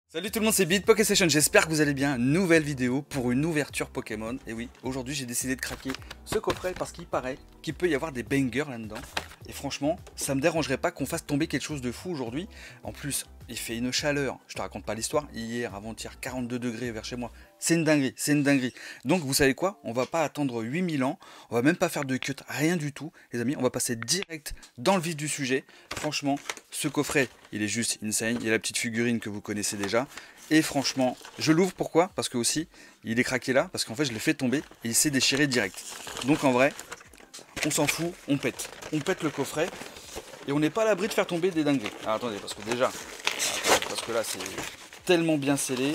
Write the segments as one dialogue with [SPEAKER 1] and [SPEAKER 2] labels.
[SPEAKER 1] Salut tout le monde, c'est Beat PokéStation, j'espère que vous allez bien. Nouvelle vidéo pour une ouverture Pokémon. Et oui, aujourd'hui j'ai décidé de craquer ce coffret parce qu'il paraît qu'il peut y avoir des bangers là-dedans. Et franchement, ça me dérangerait pas qu'on fasse tomber quelque chose de fou aujourd'hui. En plus, il fait une chaleur, je te raconte pas l'histoire. Hier, avant-hier, 42 degrés vers chez moi. C'est une dinguerie, c'est une dinguerie. Donc vous savez quoi? On va pas attendre 8000 ans, on va même pas faire de cut, rien du tout. Les amis, on va passer direct dans le vif du sujet. Franchement, ce coffret, il est juste insane. Il y a la petite figurine que vous connaissez déjà. Et franchement, je l'ouvre, pourquoi? Parce que aussi, il est craqué là, parce qu'en fait je l'ai fait tomber et il s'est déchiré direct. Donc en vrai, on s'en fout, on pète. On pète le coffret et on n'est pas à l'abri de faire tomber des dingueries. Alors attendez, parce que déjà, parce que là c'est tellement bien scellé.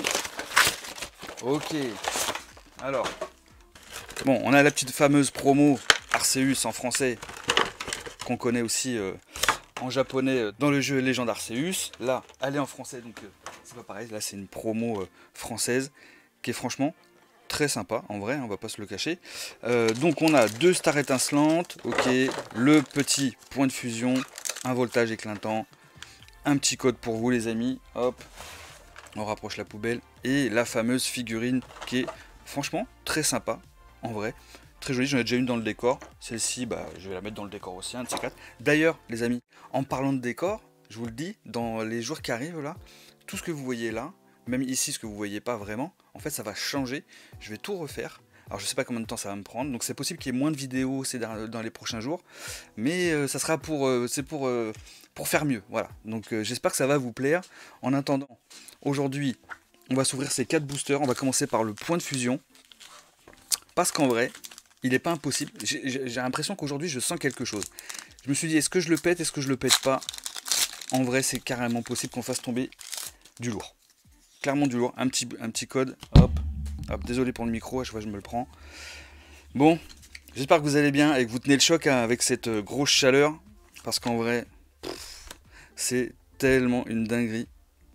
[SPEAKER 1] Ok, alors, bon, on a la petite fameuse promo Arceus en français, qu'on connaît aussi en japonais dans le jeu Légende Arceus. Là, elle est en français, donc c'est pas pareil. Là, c'est une promo française qui est franchement très sympa, en vrai, on va pas se le cacher. Donc, on a deux stars étincelantes, ok, le petit point de fusion, un voltage éclatant, un petit code pour vous, les amis. Hop, on rapproche la poubelle et la fameuse figurine qui est franchement très sympa, en vrai. Très jolie, j'en ai déjà une dans le décor. Celle-ci, bah, je vais la mettre dans le décor aussi, un de ces quatre. D'ailleurs, les amis, en parlant de décor, je vous le dis, dans les jours qui arrivent là, tout ce que vous voyez là, même ici ce que vous voyez pas vraiment, en fait ça va changer. Je vais tout refaire. Alors je sais pas combien de temps ça va me prendre, donc c'est possible qu'il y ait moins de vidéos dans les prochains jours, mais ça sera pour faire mieux. Voilà. Donc j'espère que ça va vous plaire. En attendant, aujourd'hui, on va s'ouvrir ces 4 boosters. On va commencer par le point de fusion, parce qu'en vrai, il n'est pas impossible. J'ai l'impression qu'aujourd'hui, je sens quelque chose. Je me suis dit, est-ce que je le pète, est-ce que je le pète pas? En vrai, c'est carrément possible qu'on fasse tomber du lourd. Clairement du lourd. Un petit code. Hop. Hop. Désolé pour le micro, à chaque fois je me le prends. Bon, j'espère que vous allez bien et que vous tenez le choc hein, avec cette grosse chaleur. Parce qu'en vrai, c'est tellement une dinguerie.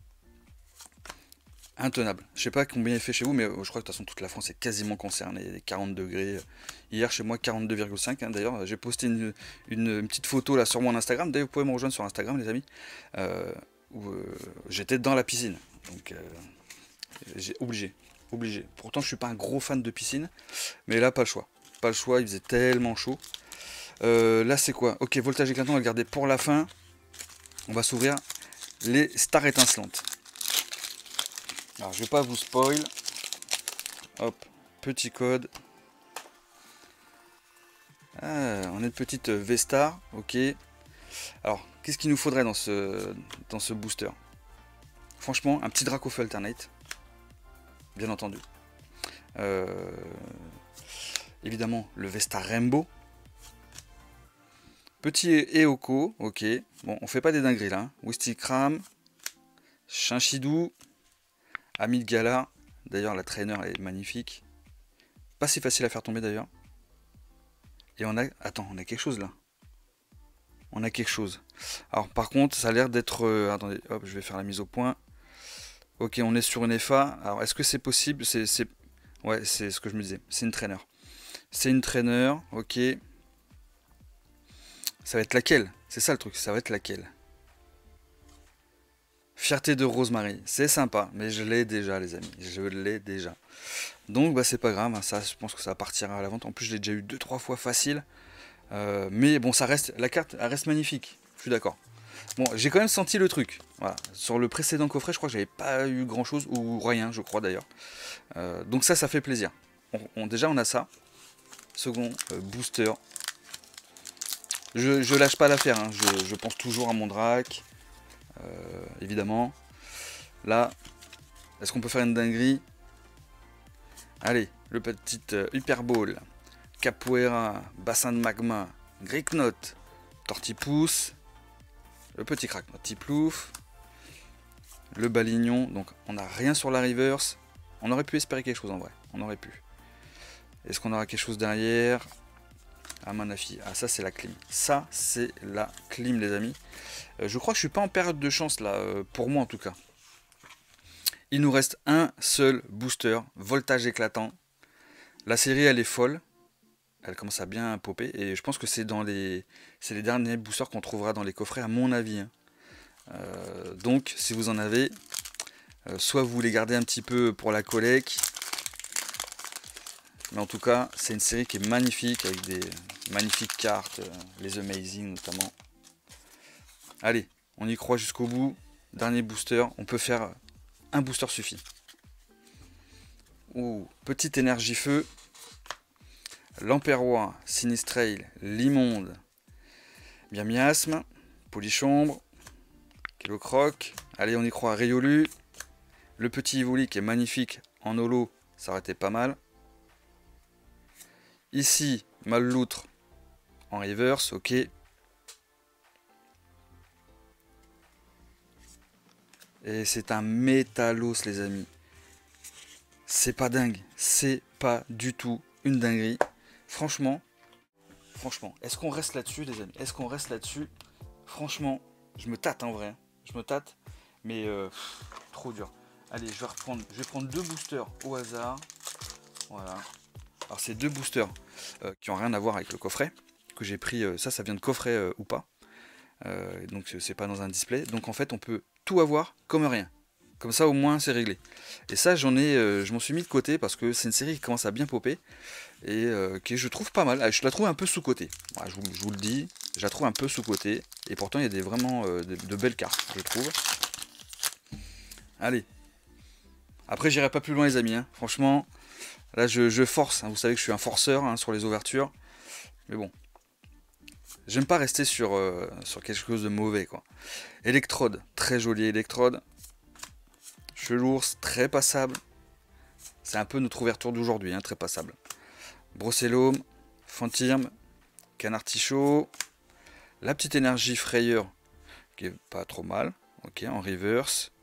[SPEAKER 1] Intenable. Je sais pas combien il fait chez vous, mais je crois que de toute façon toute la France est quasiment concernée. 40 degrés. Hier chez moi 42,5. Hein. D'ailleurs, j'ai posté une petite photo là sur mon Instagram. D'ailleurs, vous pouvez me rejoindre sur Instagram, les amis. Où j'étais dans la piscine. Donc j'ai obligé. Pourtant, je suis pas un gros fan de piscine, mais là pas le choix. Pas le choix. Il faisait tellement chaud. Là c'est quoi? Ok, voltage éclatant. On va le garder pour la fin. On va s'ouvrir les stars étincelantes. Alors, je vais pas vous spoil. Hop, petit code. Ah, on a une petite V-Star, ok. Alors, qu'est-ce qu'il nous faudrait dans ce booster? Franchement, un petit Dracofeu Alternate. Bien entendu. Évidemment, le V-Star Rainbow. Petit Eoko, ok. Bon, on fait pas des dingueries là. Hein. Wistikram. Chinchidou. Amidgala. D'ailleurs, la trainer est magnifique. Pas si facile à faire tomber d'ailleurs. Et on a... Attends, on a quelque chose là. On a quelque chose. Alors par contre, ça a l'air d'être... attendez, hop, je vais faire la mise au point. Ok, on est sur une FA. Alors est-ce que c'est possible? Ouais, c'est ce que je me disais. C'est une trainer. C'est une trainer, ok. Ça va être laquelle? C'est ça le truc, ça va être laquelle? Fierté de Rosemary, c'est sympa, mais je l'ai déjà les amis, je l'ai déjà. Donc bah c'est pas grave, hein, ça je pense que ça partira à la vente. En plus je l'ai déjà eu 2-3 fois facile. Mais bon ça reste, la carte elle reste magnifique, je suis d'accord. Bon j'ai quand même senti le truc. Voilà. Sur le précédent coffret je crois que j'avais pas eu grand chose, ou rien je crois d'ailleurs. Donc ça fait plaisir. Déjà on a ça. Second booster. Je lâche pas l'affaire, hein. Je pense toujours à mon drac. Évidemment. Là, est-ce qu'on peut faire une dinguerie? Allez, le petit Hyper Ball, Capoeira, Bassin de Magma, Greeknot, Tortipousse, le petit Cracknot Tiplouf, le Balignon. Donc on n'a rien sur la reverse. On aurait pu espérer quelque chose en vrai. On aurait pu. Est-ce qu'on aura quelque chose derrière? Ah Manafi, ah ça c'est la clim. Ça c'est la clim les amis. Je crois que je suis pas en période de chance là, pour moi en tout cas. Il nous reste un seul booster, voltage éclatant. La série elle est folle. Elle commence à bien popper et je pense que c'est les derniers boosters qu'on trouvera dans les coffrets à mon avis. Hein. Donc si vous en avez, soit vous les gardez un petit peu pour la collecte. Mais en tout cas, c'est une série qui est magnifique, avec des magnifiques cartes, les Amazing notamment. Allez, on y croit jusqu'au bout. Dernier booster, on peut faire un booster suffit. Ouh, petite énergie feu. Lamperrois, Sinistrail, Limonde, bien miasme, Polychombre, Kilocroc. Allez, on y croit, Riolu. Le petit Evoli qui est magnifique en holo, ça aurait été pas mal. Ici, Malloutre en reverse, ok. Et c'est un Métalos, les amis. C'est pas dingue, c'est pas du tout une dinguerie. Franchement, est-ce qu'on reste là-dessus, les amis? Est-ce qu'on reste là-dessus? Franchement, je me tâte en vrai. Je me tâte, mais trop dur. Allez, je vais prendre 2 boosters au hasard. Voilà. Alors, c'est 2 boosters qui n'ont rien à voir avec le coffret. Que j'ai pris, ça vient de coffret ou pas. Donc, c'est pas dans un display. Donc, en fait, on peut tout avoir comme rien. Comme ça, au moins, c'est réglé. Et ça, je m'en suis mis de côté parce que c'est une série qui commence à bien popper et que je trouve pas mal. Je la trouve un peu sous-cotée. Voilà, je vous le dis, je la trouve un peu sous-cotée. Et pourtant, il y a vraiment de belles cartes, je trouve. Allez. Après, j'irai pas plus loin, les amis. Hein. Franchement, là, je force. Hein. Vous savez que je suis un forceur hein, sur les ouvertures. Mais bon. J'aime pas rester sur quelque chose de mauvais, quoi. Électrode, très joli électrode. Chelours, très passable. C'est un peu notre ouverture d'aujourd'hui, hein, très passable. Brocellum, Fantirme, Canartichaud. La petite énergie frayeur, qui est pas trop mal. Ok, en reverse.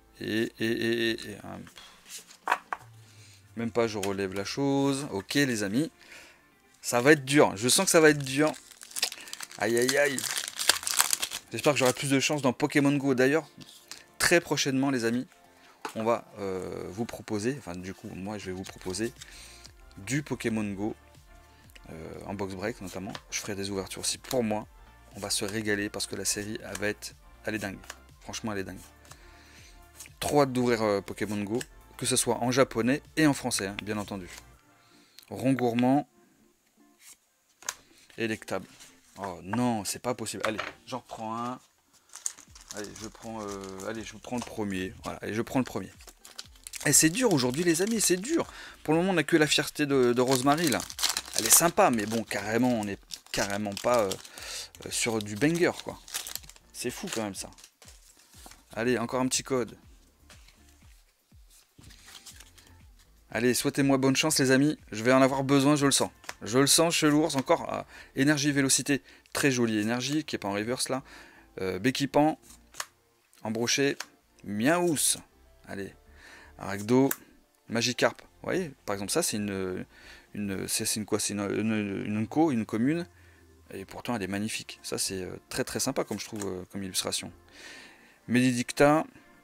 [SPEAKER 1] Même pas, je relève la chose. Ok, les amis. Ça va être dur. Je sens que ça va être dur. Aïe, aïe, aïe. J'espère que j'aurai plus de chance dans Pokémon Go. D'ailleurs, très prochainement, les amis, on va vous proposer, enfin du coup moi je vais vous proposer du Pokémon Go en box break notamment. Je ferai des ouvertures aussi pour moi. On va se régaler parce que la série elle est dingue. Franchement elle est dingue. Trop hâte d'ouvrir Pokémon Go, que ce soit en japonais et en français, hein, bien entendu. Rond gourmand, électable. Oh non, c'est pas possible. Allez, j'en reprends un. Allez, je prends le premier. Voilà, allez, je prends le premier. Et c'est dur aujourd'hui, les amis, c'est dur. Pour le moment, on n'a que la fierté de Rosemary, là. Elle est sympa, mais bon, carrément, on n'est carrément pas sur du banger, quoi. C'est fou, quand même, ça. Allez, encore un petit code. Allez, souhaitez-moi bonne chance, les amis. Je vais en avoir besoin, je le sens. Je le sens, Chelours, encore. Énergie, vélocité, très jolie énergie, qui n'est pas en reverse, là. Béquipant, Embroché, Miaous, allez, Aragdo, Magikarp, vous voyez, par exemple ça c'est une commune, et pourtant elle est magnifique, ça c'est très très sympa comme je trouve comme illustration. Medidicta,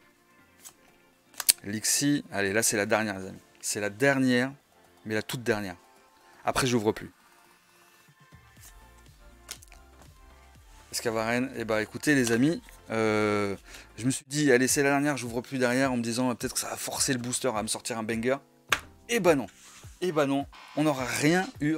[SPEAKER 1] Lixi, allez là c'est la dernière les amis, c'est la dernière, mais la toute dernière, après j'ouvre plus. Escavaren, et bah écoutez les amis, je me suis dit allez c'est la dernière, j'ouvre plus derrière en me disant peut-être que ça va forcer le booster à me sortir un banger. Et bah non, on n'aura rien eu.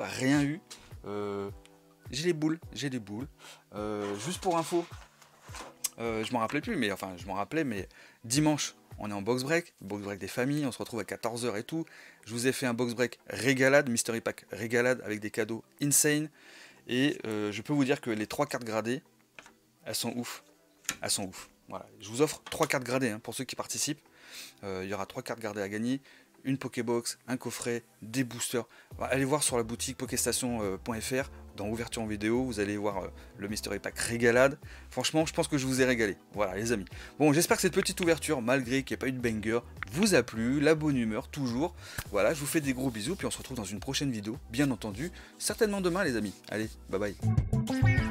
[SPEAKER 1] J'ai les boules. Juste pour info, je m'en rappelais plus, mais enfin je m'en rappelais, mais dimanche on est en box break des familles, on se retrouve à 14 h et tout. Je vous ai fait un box break régalade, mystery pack régalade avec des cadeaux insane. Et je peux vous dire que les 3 cartes gradées, elles sont ouf. Voilà. Je vous offre 3 cartes gradées hein, pour ceux qui participent. Il y aura 3 cartes gradées à gagner. Une Pokébox, un coffret, des boosters. Allez voir sur la boutique pokestation.fr. Dans ouverture en vidéo, vous allez voir le mystery pack régalade. Franchement, je pense que je vous ai régalé. Voilà les amis. Bon, j'espère que cette petite ouverture, malgré qu'il n'y ait pas eu de banger, vous a plu. La bonne humeur, toujours. Voilà, je vous fais des gros bisous. Puis on se retrouve dans une prochaine vidéo, bien entendu. Certainement demain les amis. Allez, bye bye.